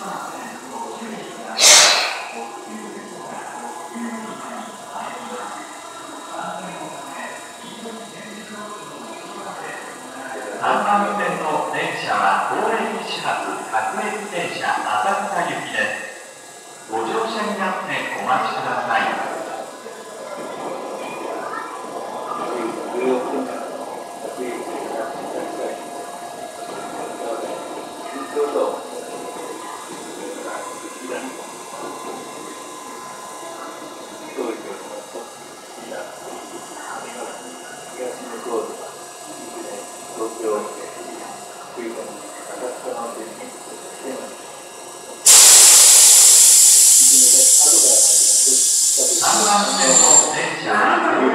3番線の電車は高円寺始発各駅電車浅草行きです。ご乗車になってお待ちください。3番線の電車は